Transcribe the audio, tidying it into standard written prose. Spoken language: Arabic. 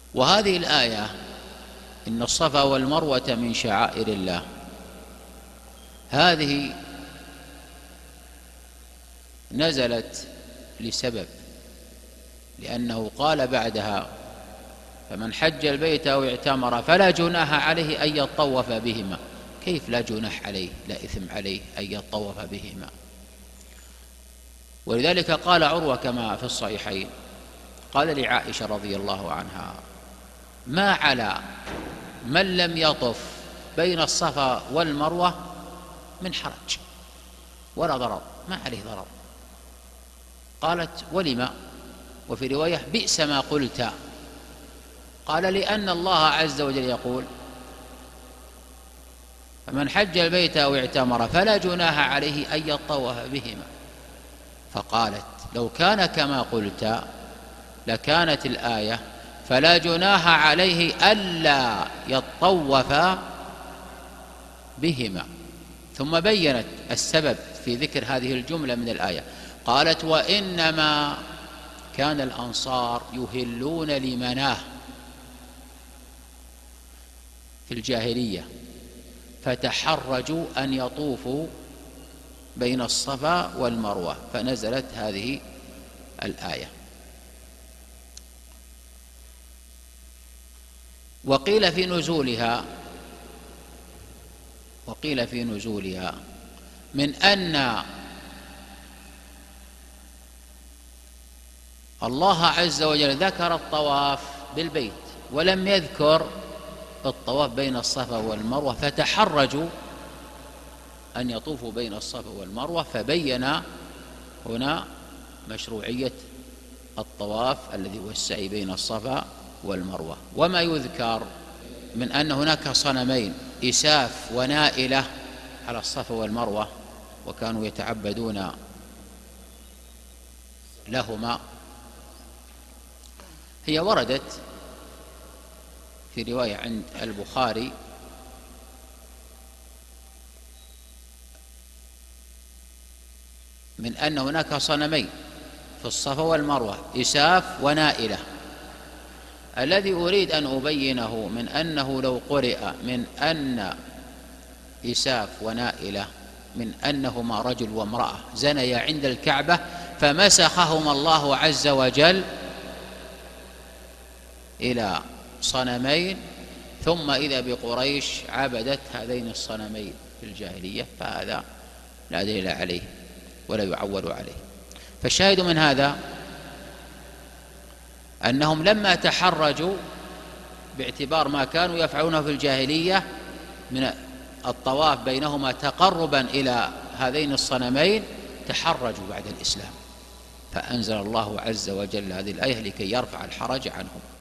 وهذه الآية إن الصفا والمروة من شعائر الله، هذه نزلت لسبب، لأنه قال بعدها: فمن حج البيت أو اعتمر فلا جناح عليه أن يطوف بهما. كيف لا جناح عليه، لا إثم عليه أن يطوف بهما؟ ولذلك قال عروة كما في الصحيحين، قال لعائشة رضي الله عنها: ما على من لم يطف بين الصفا والمروة من حرج ولا ضرر، ما عليه ضرر. قالت: ولم؟ وفي رواية: بئس ما قلت. قال: لأن الله عز وجل يقول: فمن حج البيت أو اعتمر فلا جناح عليه أن يطوف بهما. فقالت: لو كان كما قلت لكانت الآية: فلا جناح عليه ألا يطوف بهما. ثم بينت السبب في ذكر هذه الجملة من الآية، قالت: وإنما كان الأنصار يهلون لمناه في الجاهلية، فتحرجوا أن يطوفوا بين الصفا والمروة، فنزلت هذه الآية. وقيل في نزولها من أن الله عز وجل ذكر الطواف بالبيت ولم يذكر الطواف بين الصفا والمروة، فتحرجوا أن يطوفوا بين الصفا والمروة، فبين هنا مشروعية الطواف الذي هو السعي بين الصفا والمروة. وما يذكر من أن هناك صنمين، إساف ونائلة، على الصفا والمروة، وكانوا يتعبدون لهما، هي وردت في رواية عند البخاري من أن هناك صنمين في الصفا والمروة، إساف ونائلة. الذي أريد أن أبينه من أنه لو قرئ من أن إساف ونائلة من أنهما رجل وامرأة زنيا عند الكعبة فمسخهما الله عز وجل إلى صنمين، ثم إذا بقريش عبدت هذين الصنمين في الجاهلية، فهذا لا دليل عليه ولا يعول عليه. فالشاهد من هذا أنهم لما تحرجوا باعتبار ما كانوا يفعلونه في الجاهلية من الطواف بينهما تقربا إلى هذين الصنمين، تحرجوا بعد الإسلام، فأنزل الله عز وجل هذه الآية لكي يرفع الحرج عنهم.